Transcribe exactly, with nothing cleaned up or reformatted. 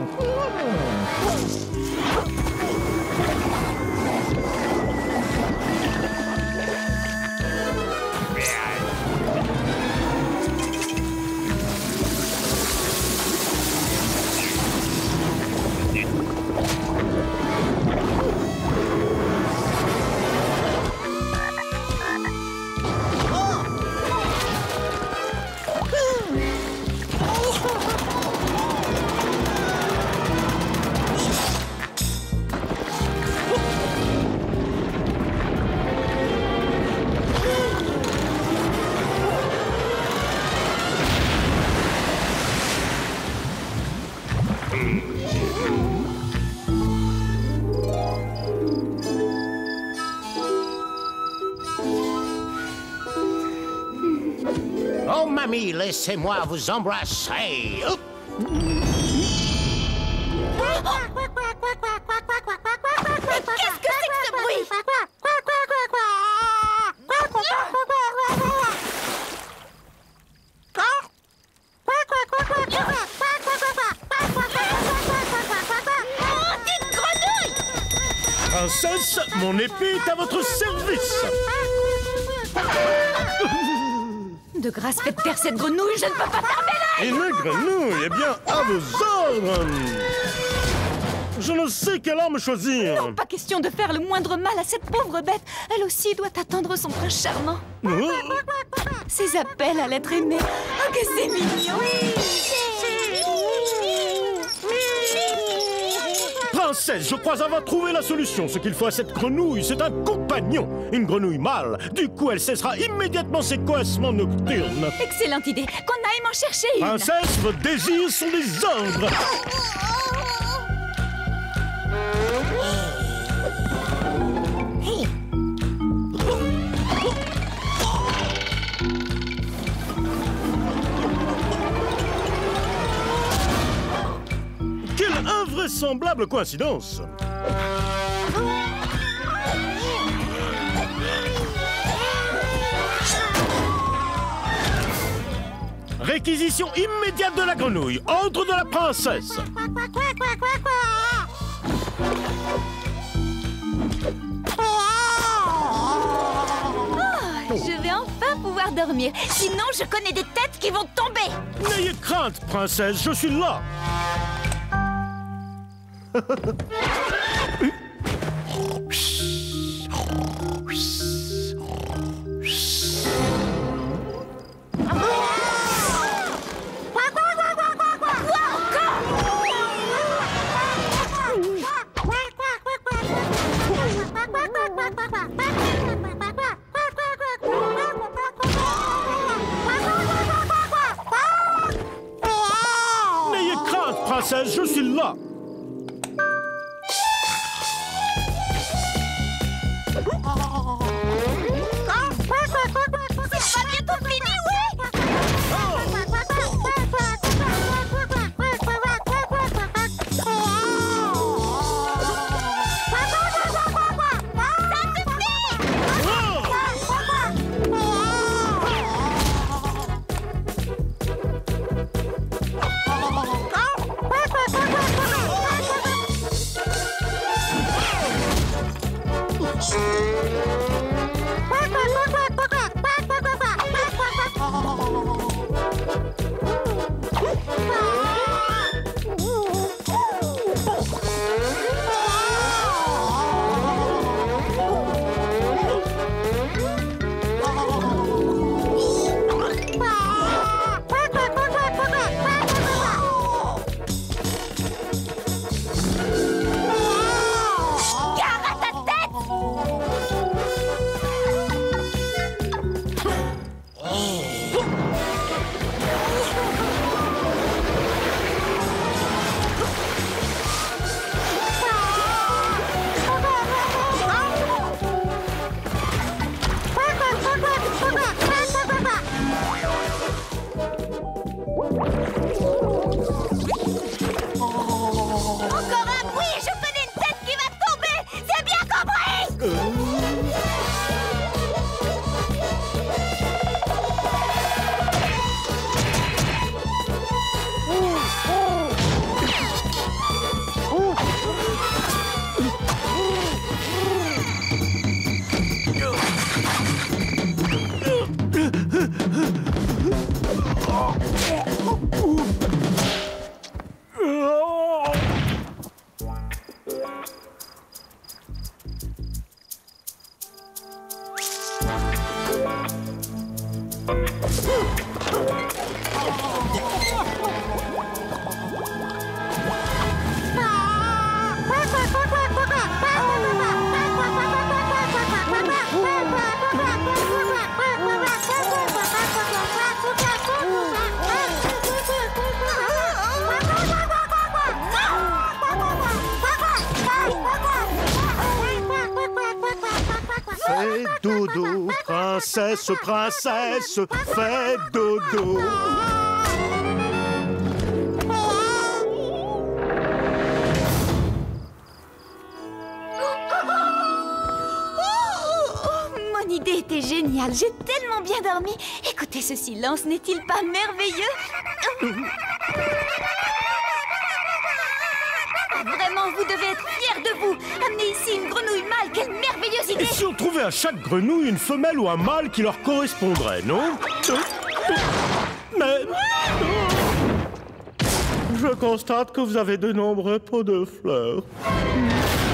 Oh, mamie, laissez-moi vous embrasser. Oup. Qu'est-ce que c'est que ce bruit? Oh, petite grenouille! Princesse, mon épée est à votre service. De grâce, faites taire cette grenouille, je ne peux pas fermer l'œil! Une grenouille, eh bien, à vos ordres. Je ne sais quelle arme choisir. Non, pas question de faire le moindre mal à cette pauvre bête. Elle aussi doit attendre son prince charmant. Oh. Ses appels à l'être aimé. Oh, que c'est mignon! Princesse, je crois avoir trouvé la solution. Ce qu'il faut à cette grenouille, c'est un compagnon. Une grenouille mâle. Du coup, elle cessera immédiatement ses coassements nocturnes. Excellente idée. Qu'on aille m'en chercher une. Princesse, vos désirs sont des ordres. Quelle invraisemblable coïncidence! Réquisition immédiate de la grenouille. Ordre de la princesse. Oh, je vais enfin pouvoir dormir. Sinon, je connais des têtes qui vont tomber. N'ayez crainte, princesse, je suis là. N'ayez crainte, princesse, je suis là. princesse, princesse, fais dodo. Mon idée était géniale, j'ai tellement bien dormi. Écoutez, ce silence n'est-il pas merveilleux? Vraiment, vous devez être fiers de vous. Amenez ici une grenouille mâle, quelle merveilleuse idée! Et si on trouvait à chaque grenouille une femelle ou un mâle qui leur correspondrait, non? Mais... Je constate que vous avez de nombreux pots de fleurs.